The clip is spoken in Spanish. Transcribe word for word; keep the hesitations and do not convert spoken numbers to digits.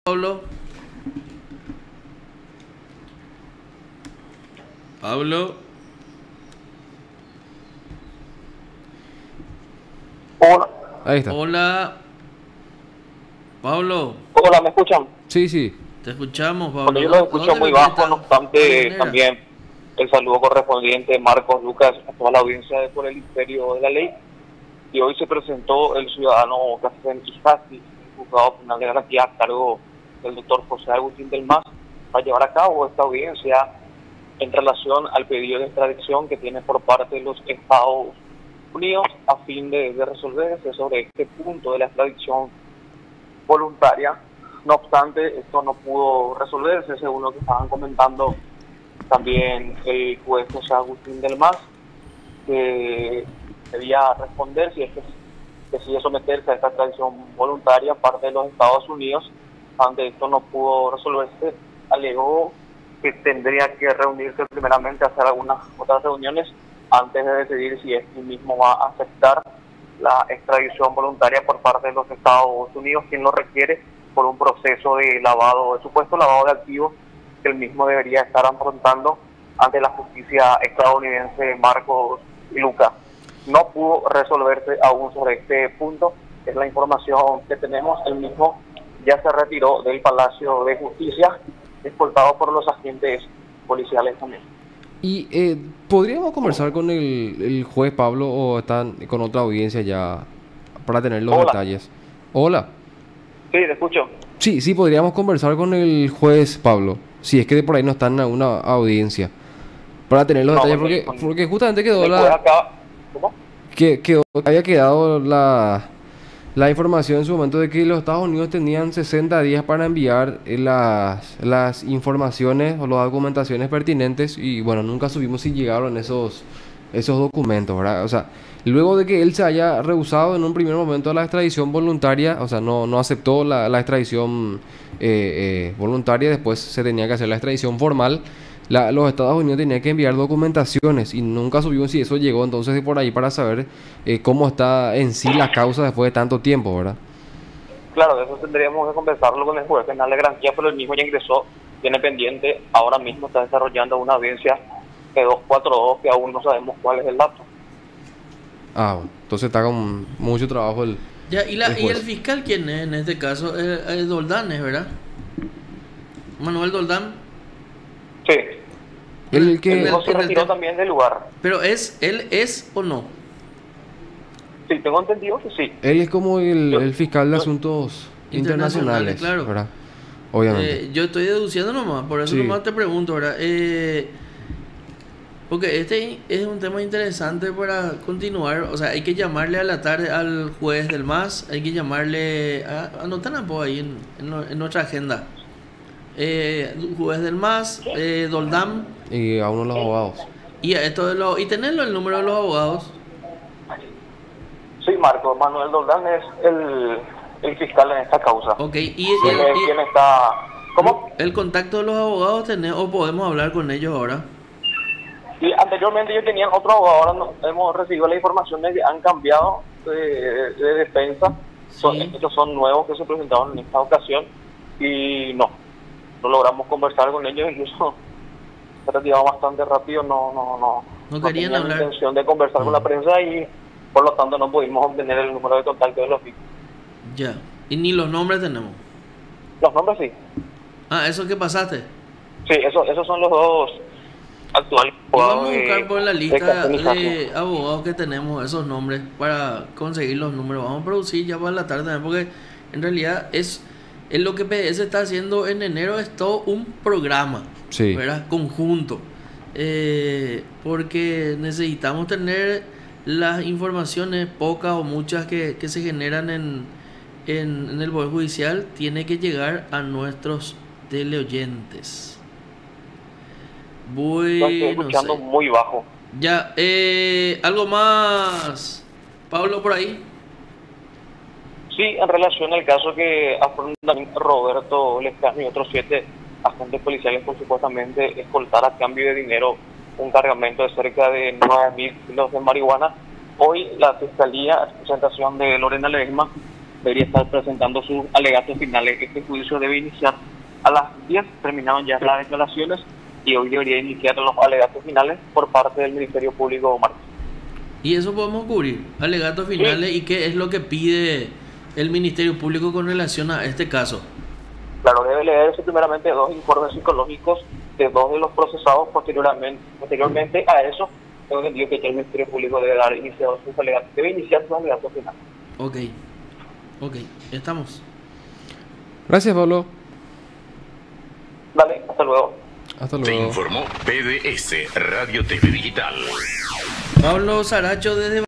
Pablo. Pablo. Hola. Ahí está. Hola. Pablo. Hola, ¿me escuchan? Sí, sí. Te escuchamos, Pablo. Bueno, yo lo escucho muy bajo, no obstante, también el saludo correspondiente Marcos Lucas a toda la audiencia de Por el Imperio de la Ley. Y hoy se presentó el ciudadano Cafén Isasi, el juzgado penal de garantía a cargo del doctor José Agustín del Mas, para llevar a cabo esta audiencia en relación al pedido de extradición que tiene por parte de los Estados Unidos a fin de, de resolverse sobre este punto de la extradición voluntaria. No obstante, esto no pudo resolverse, según lo que estaban comentando también el juez José Agustín del Mas, que debía responder si es que decide someterse a esta extradición voluntaria parte de los Estados Unidos. Ante esto no pudo resolverse, alegó que tendría que reunirse primeramente, hacer algunas otras reuniones antes de decidir si él mismo va a aceptar la extradición voluntaria por parte de los Estados Unidos, quien lo requiere por un proceso de lavado, de supuesto lavado de activos que él mismo debería estar afrontando ante la justicia estadounidense. Marcos y Lucas, no pudo resolverse aún sobre este punto, es la información que tenemos. El mismo ya se retiró del Palacio de Justicia, escoltado por los agentes policiales también. Y eh, ¿podríamos conversar con el, el juez Pablo o están con otra audiencia ya para tener los Hola. detalles? Hola. Sí, te escucho. Sí, sí, podríamos conversar con el juez Pablo, si es que de por ahí no están en una audiencia, para tener los No, detalles, con- porque, con- porque justamente quedó El juez la... acaba- ¿Cómo? que, que había quedado la, la información en su momento de que los Estados Unidos tenían sesenta días para enviar eh, las, las informaciones o las documentaciones pertinentes, y bueno, nunca supimos si llegaron esos, esos documentos, ¿verdad? O sea, luego de que él se haya rehusado en un primer momento a la extradición voluntaria, o sea, no, no aceptó la, la extradición eh, eh, voluntaria, después se tenía que hacer la extradición formal. La, los Estados Unidos tenían que enviar documentaciones y nunca supimos si eso llegó entonces de por ahí para saber eh, cómo está en sí la causa después de tanto tiempo, ¿verdad? Claro, de eso tendríamos que conversarlo con el juez penal de garantía, pero el mismo ya ingresó, tiene pendiente, ahora mismo está desarrollando una audiencia de doscientos cuarenta y dos que aún no sabemos cuál es el dato. Ah, bueno, entonces está con mucho trabajo el... Ya, ¿y, la, el ¿y el juez. fiscal quién es en este caso? El, el Doldán, ¿es verdad? Manuel Doldán. Sí, El el que... mismo se en el retiró tema- también del lugar. Pero es, ¿él es o no? Sí, tengo entendido que sí. Él es como el, Yo- el fiscal de yo- asuntos Internacionales, internacionales, claro. ¿verdad? Obviamente. Eh, yo estoy deduciendo nomás, por eso Sí. nomás te pregunto, ¿verdad? Eh, porque este es un tema interesante para continuar. O sea, hay que llamarle a la tarde al juez del M A S, hay que llamarle, a, anotan a po ahí en, en, lo- en nuestra agenda. Eh, juez del M A S, eh, Doldán, Y a uno de los abogados. y a esto de los, y tenerlo el número de los abogados. Sí, Marco, Manuel Doldán es el, el fiscal en esta causa. Ok, y, y ¿Quién, el, es- y- quién está? ¿Cómo? el contacto de los abogados tenés, o podemos hablar con ellos ahora. Y anteriormente yo tenía otro abogado, ahora no- hemos recibido la información de que han cambiado de, de defensa. Son, Sí. estos son nuevos que se presentaron en esta ocasión y no, no logramos conversar con ellos, incluso se retirado bastante rápido, no no no, No querían tenían hablar. intención de conversar con la prensa y por lo tanto no pudimos obtener el número de contacto de los víctimas. Ya, y ni los nombres tenemos. Los nombres sí, Ah, ¿eso que pasaste? sí, eso, esos son los dos actuales Y vamos a abogados de- buscar por la de lista Café Isasi. de abogados que tenemos esos nombres para conseguir los números. Vamos a producir ya para la tarde también, porque en realidad es, es lo que P D S está haciendo en enero, es todo un programa, Sí. ¿verdad? Conjunto. Eh, porque necesitamos tener las informaciones, pocas o muchas que, que se generan en, en, en el Poder Judicial, tiene que llegar a nuestros teleoyentes. Lo estoy Bueno, escuchando sí. muy bajo. Ya, eh, algo más, Pablo, por ahí. Sí, en relación al caso que afronta Roberto Lescano y otros siete agentes policiales por supuestamente escoltar a cambio de dinero un cargamento de cerca de nueve mil kilos de marihuana. Hoy la Fiscalía, a presentación de Lorena Ledesma, debería estar presentando sus alegatos finales. Este juicio debe iniciar a las diez, terminaron ya las declaraciones y hoy debería iniciar los alegatos finales por parte del Ministerio Público Márquez. Y eso podemos cubrir, alegatos finales, sí. ¿Y qué es lo que pide el Ministerio Público con relación a este caso? Claro, debe leerse primeramente dos informes psicológicos de dos de los procesados. Posteriormente, posteriormente a eso, tengo entendido que el Ministerio Público debe dar iniciado sus alegatos, debe iniciar sus alegatos finales. Ok, ok, estamos. Gracias, Pablo. Dale, hasta luego. Hasta luego. Se informó P D S Radio T V Digital. Pablo Saracho desde